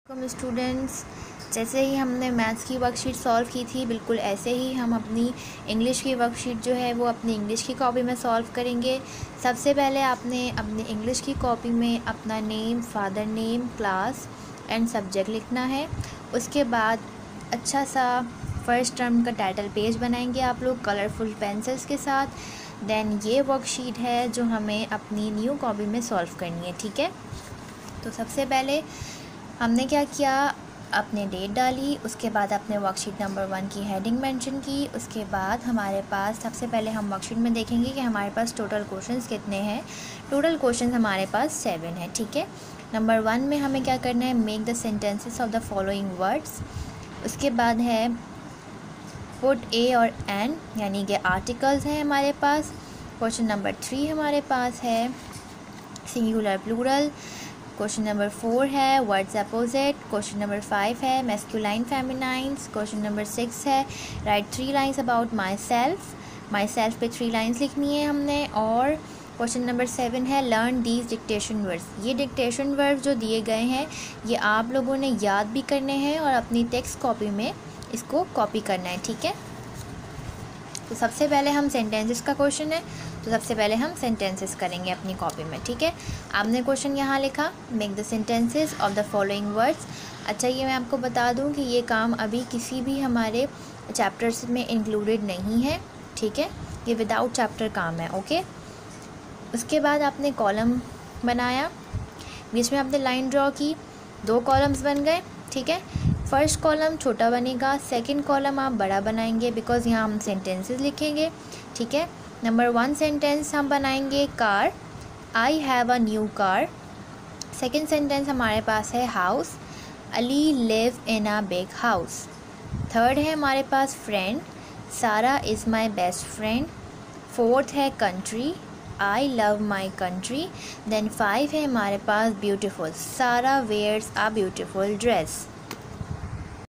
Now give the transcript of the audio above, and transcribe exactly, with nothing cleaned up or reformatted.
Welcome students. जैसे ही हमने maths की वर्कशीट सॉल्व की थी, बिल्कुल ऐसे ही हम अपनी इंग्लिश की वर्कशीट जो है वो अपनी इंग्लिश की कॉपी में सॉल्व करेंगे। सबसे पहले आपने अपनी इंग्लिश की कॉपी में अपना name, father name, class and subject लिखना है। उसके बाद अच्छा सा फर्स्ट टर्म का टाइटल पेज बनाएंगे आप लोग कलरफुल पेंसिल्स के साथ। देन ये वर्कशीट है जो हमें अपनी न्यू कॉपी में सॉल्व करनी है, ठीक है। तो सबसे पहले हमने क्या किया, अपने डेट डाली, उसके बाद अपने वर्कशीट नंबर वन की हेडिंग मेंशन की। उसके बाद हमारे पास सबसे पहले हम वर्कशीट में देखेंगे कि हमारे पास टोटल क्वेश्चंस कितने हैं। टोटल क्वेश्चंस हमारे पास सेवन है, ठीक है। नंबर वन में हमें क्या करना है, make the sentences of the following words. उसके बाद है पुट ए और एन, यानी कि आर्टिकल्स हैं हमारे पास। क्वेश्चन नंबर थ्री हमारे पास है singular plural. Question number four है words opposite. Question number five है masculine feminines. Question number six है right three lines about myself. Myself पे थ्री लाइन्स लिखनी है हमने। और क्वेश्चन नंबर सेवन है लर्न दीज डिक्टेशन वर्ड्स। ये डिक्टेशन वर्ड्स जो दिए गए हैं ये आप लोगों ने याद भी करने हैं और अपनी टेक्स्ट कॉपी में इसको कॉपी करना है, ठीक है। तो सबसे पहले हम सेंटेंसेस का क्वेश्चन है, तो सबसे पहले हम सेंटेंसेस करेंगे अपनी कॉपी में, ठीक है। आपने क्वेश्चन यहाँ लिखा, make the sentences of the following words. अच्छा, ये मैं आपको बता दूँ कि ये काम अभी किसी भी हमारे चैप्टर्स में इंक्लूडेड नहीं है, ठीक है। ये विदाउट चैप्टर काम है, ओके। उसके बाद आपने कॉलम बनाया, बीच में आपने लाइन ड्रॉ की, दो कॉलम्स बन गए, ठीक है। फर्स्ट कॉलम छोटा बनेगा, सेकंड कॉलम आप बड़ा बनाएंगे बिकॉज यहाँ हम सेंटेंसेस लिखेंगे, ठीक है। नंबर वन सेंटेंस हम बनाएंगे car, I have a new car. Second sentence हमारे पास है house, Ali live in a big house. Third है हमारे पास friend, Sara is my best friend. Fourth है country, I love my country. Then five है हमारे पास beautiful, Sara wears a beautiful dress.